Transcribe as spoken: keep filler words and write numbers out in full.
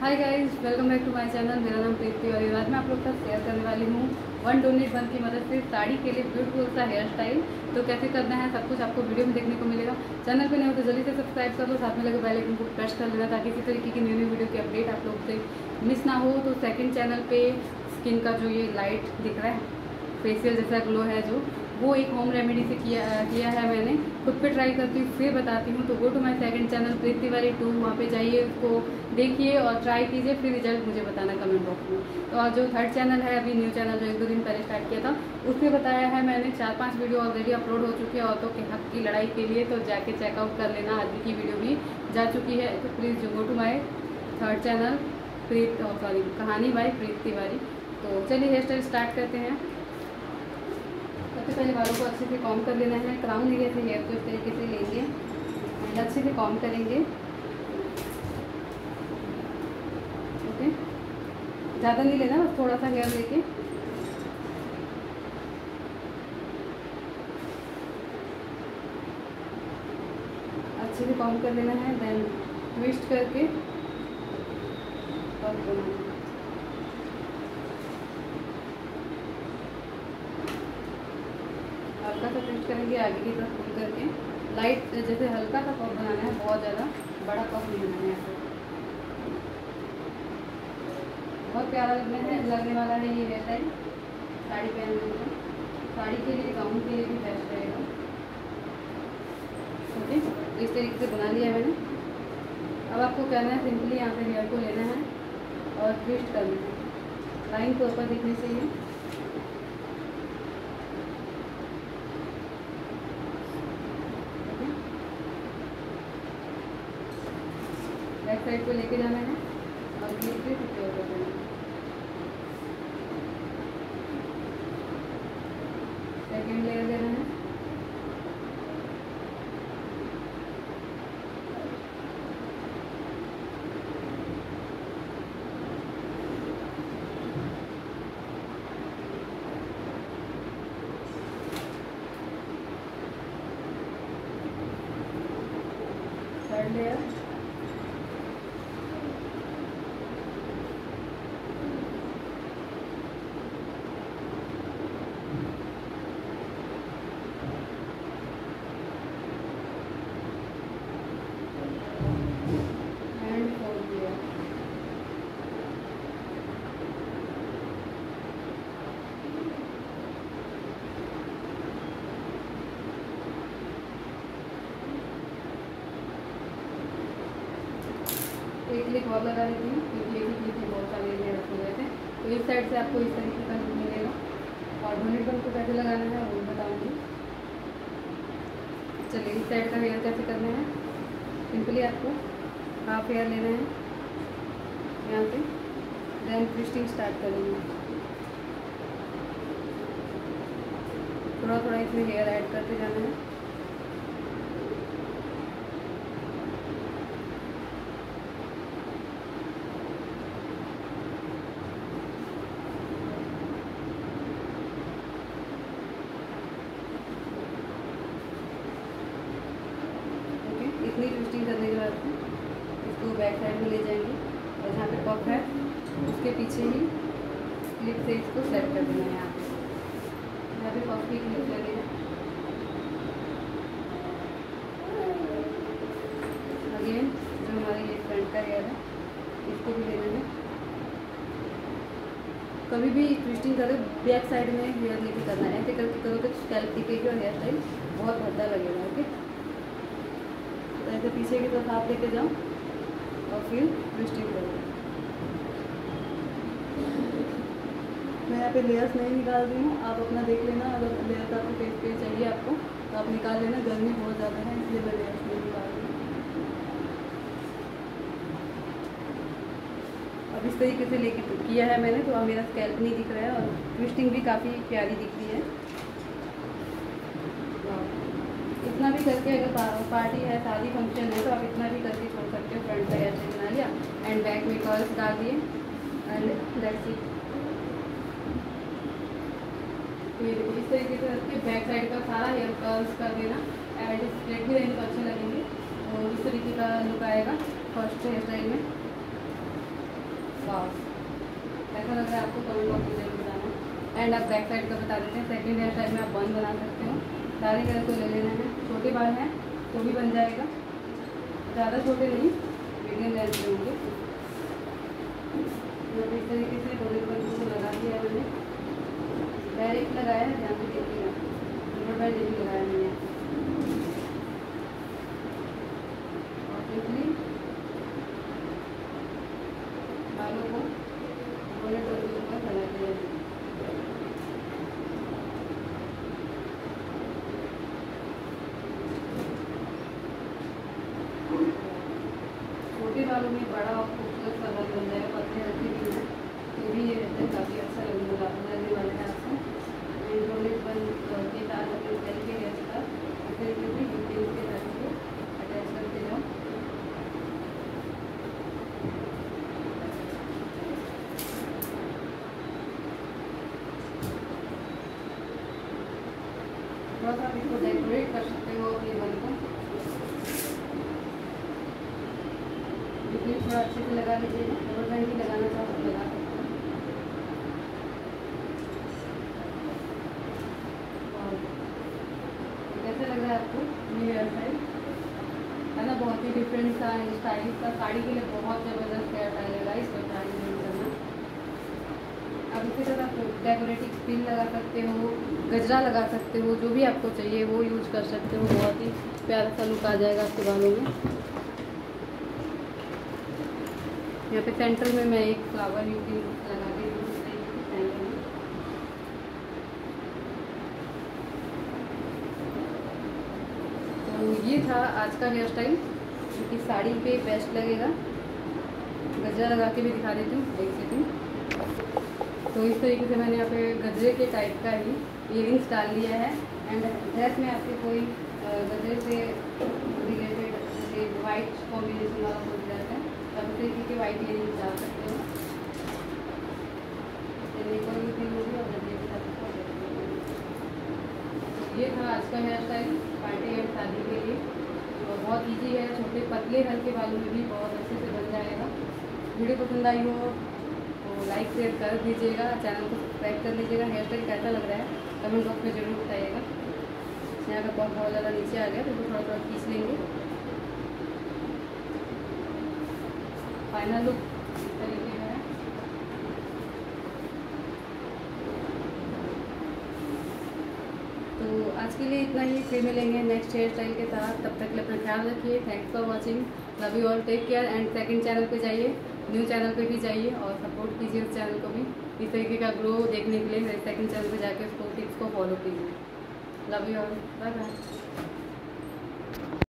Hi guys, welcome back to my channel. मेरा नाम प्रीति और आज मैं आप लोग के साथ शेयर करने वाली हूँ वन डोनेट वन की मदद से साड़ी के लिए ब्यूटीफुल सा हेयर स्टाइल। तो कैसे करना है सब कुछ आपको वीडियो में देखने को मिलेगा। चैनल पे नहीं हो तो जल्दी से सब्सक्राइब कर लो, साथ में लगे बेल आइकन को प्रेस कर लेना ताकि इसी तरीके की न्यू न्यू वीडियो की अपडेट आप लोग से मिस ना हो। तो सेकेंड चैनल पर स्किन का जो ये लाइट दिख रहा है फेशियल जैसा ग्लो है जो वो एक होम रेमेडी से किया किया है मैंने, खुद पे ट्राई करती हूँ फिर बताती हूँ। तो go to my second channel Preeti Tiwari two, वहाँ पे जाइए, उसको देखिए और ट्राई कीजिए, फिर रिजल्ट मुझे बताना कमेंट बॉक्स में। तो और जो थर्ड चैनल है अभी न्यू चैनल जो एक दो दिन पहले स्टार्ट किया था उसमें बताया है मैंने, चार पाँच वीडियो ऑलरेडी अपलोड हो चुकी है औरतों के हक की लड़ाई के लिए, तो जाके चेकआउट कर लेना। आज की वीडियो भी जा चुकी है, तो please go to my third channel Preet sorry कहानी बाय प्रीति तिवारी। तो चलिए हेयर स्टाइल स्टार्ट करते हैं। सबसे पहले बालों को अच्छे से कॉम कर लेना है। क्राउन एरिया से हेयर को इस तरीके से लेंगे एंड अच्छे से कॉम करेंगे। ओके, ज़्यादा नहीं लेना, बस थोड़ा सा हेयर लेके अच्छे से कॉम कर लेना है। देन ट्विस्ट करके और बनाना है। हल्का सा ट्विस्ट करेंगे आगे की तरफ पुल करके, लाइट जैसे हल्का सा पफ बनाना है, बहुत ज़्यादा बड़ा पफ नहीं बनाना है ऐसे। बहुत प्यारा लगने है लगने वाला है ये हेयर स्टाइल साड़ी पहनने में। साड़ी के लिए गाउन के लिए भी बेस्ट रहेगा। ओके, तो इस तरीके से बना लिया मैंने। अब आपको करना है सिंपली यहाँ पे हेयर को लेना है और ट्विस्ट करना है, लाइन प्रॉपर दिखनी चाहिए। बैक साइड को लेके जाना है और बीच पे सिक्योर कर देना है। सेकेंड लेयर देना है। थर्ड लेयर, एक क्लिक और लगा देती हूँ क्योंकि एक ही क्लिक में बहुत सारे एरिया रखे गए थे। तो इस साइड से आपको इस तरीके का लुक मिलेगा और डोनेट बन को कैसे लगाना है वो बताऊँगी। चलिए इस साइड का हेयर कैसे करना है। सिंपली आपको हाफ हेयर लेना है यहाँ पे, देन ट्विस्टिंग स्टार्ट करेंगे। थोड़ा थोड़ा इसमें हेयर ऐड करते जाना है। इतनी ट्विस्टिंग करने के बाद इसको बैक साइड में ले जाएंगे और जहाँ पे पफ है उसके पीछे ही क्लिप से इसको सेट कर देना है। यहाँ पे यहाँ पे पफ की क्लिप लगेगा। अगेन जो हमारे ये फ्रंट का हेयर है इसको भी लेना है। कभी भी ट्विस्टिंग करो बैक साइड में हेयर लेके करना है, ऐसे करके करो तो स्कैल्प दिखेगी और हेयर स्टाइल बहुत भद्दा लगेगा। ओके, तो ऐसे पीछे की तरफ हाथ लेके जाओ और फिर ट्विस्टिंग करो। मैं यहाँ पे लेयर्स नहीं निकाल रही हूँ, आप अपना देख लेना। अगर लेयर का तो फेस पे चाहिए आपको तो आप निकाल लेना। गर्मी बहुत ज़्यादा है इसलिए मैं लेयर्स नहीं निकाल रही हूँ। अब इस तरीके से लेके किया है मैंने, तो अब मेरा स्कैल्प नहीं दिख रहा है और ट्विस्टिंग भी काफ़ी प्यारी दिख रही है। इतना भी करके अगर पार्टी है, शादी फंक्शन है, तो आप इतना भी करके छोड़ सकते हो। फ्रंट का हेयर स्टाइल बना लिया एंड बैक में कर्ल्स डाल दिए एंड दैट्स इट। फिर इस तरीके से रख के बैक साइड का सारा हेयर कर्ल्स कर देना एंड स्ट्रेट भी रहेंगे तो अच्छे लगेंगे। और इस तरीके का लुक आएगा फर्स्ट हेयर स्टाइल में। वाह, कैसा लग रहा है आपको कमेंट बॉक्स में जरूर बताना। एंड आप बैक साइड का बता देते हैं। सेकंड हेयर स्टाइल में आप बन बना सकते हो। सारे हेयर को ले लेना है। छोटे बाल हैं तो भी बन जाएगा, ज़्यादा छोटे नहीं, मीडियम लेंथ में होंगे। इस तरीके से डोरी बन को लगा दिया मैंने, डायरेक्ट लगाया है, ध्यान से देखिएगा, रबर बैंड नहीं लगाया मैंने। और सिंपली बालों को बोले डोरी के ऊपर फैला दिया। छोटे बालों में बड़ा और खूबसूरत सा बाल बन जाएगा। पतले हल्के भी हैं तो भी ये रहते हैं, काफ़ी अच्छा लगने लगने वाला है आपको। एंड्रोलिक बन के साथ अपने स्टाइल के हेयर का इस तरीके से डिटेल के साथ को अटैच करते जाओ। थोड़ा सा इसको डेकोरेट कर सकते हो अपने बन को, थोड़ा अच्छे से लगा लीजिए। रबर बैंड भी लगाना चाहो तो लगा सकते हो। और कैसा लग रहा है आपको न्यू हेयर स्टाइल, है ना? बहुत ही डिफरेंट सा स्टाइल का, साड़ी के लिए बहुत ज़बरदस्त हेयर स्टाइल है इसको ट्राई नहीं करना। अब इसी तरह आप डेकोरेटिव पिन लगा सकते हो, गजरा लगा सकते हो, जो भी आपको चाहिए वो यूज कर सकते हो। बहुत ही प्यारा सा लुक आ जाएगा आपके बालों में। यहाँ पे सेंटर में मैं एक फ्लावर यूटिंग लगा के दूँ सेंटर में। तो ये था आज का हेयर स्टाइल, जो कि साड़ी पे बेस्ट लगेगा। गजरा लगा के भी दिखा देती हूँ, देख सकती हूँ। तो इस तरीके से मैंने यहाँ पे गजरे के टाइप का ही इयरिंग्स डाल लिया है। एंड ड्रेस में आपके कोई गजरे से रिलेटेड जैसे वाइट कॉम्बिनेशन वाला हो जाता है, तब तरीके के वाइट इयरिंग्स डाल सकते हो। कोई भी दिन होगी और गजरे के साथ। ये था आज का हेयर स्टाइल पार्टी एंड शादी के लिए। तो बहुत इजी है, छोटे पतले हल्के बालों में भी बहुत अच्छे से बन जाएगा। वीडियो पसंद आई हो तो लाइक शेयर कर दीजिएगा, चैनल को सब्सक्राइब कर लीजिएगा। हेयर स्टाइल कैसा लग रहा है कमेंट बॉक्स में जरूर बताइएगा। यहाँ का बहुत बहुत ज़्यादा नीचे आ गया तो थोड़ा थोड़ा खींच लेंगे। फाइनल लुक इस तरीके का है। तो आज के लिए इतना ही, फिर मिलेंगे नेक्स्ट हेयर स्टाइल के साथ। तब तक के लिए अपना ख्याल रखिए। Thanks for watching, love you all, take care. And second channel पे जाइए, न्यू चैनल पे भी जाइए और सपोर्ट कीजिए उस चैनल को भी। इस तरीके का ग्रो देखने के लिए मेरे सेकंड चैनल पे जाके उसको टिप्स को फॉलो कीजिए। Love you all, bye bye.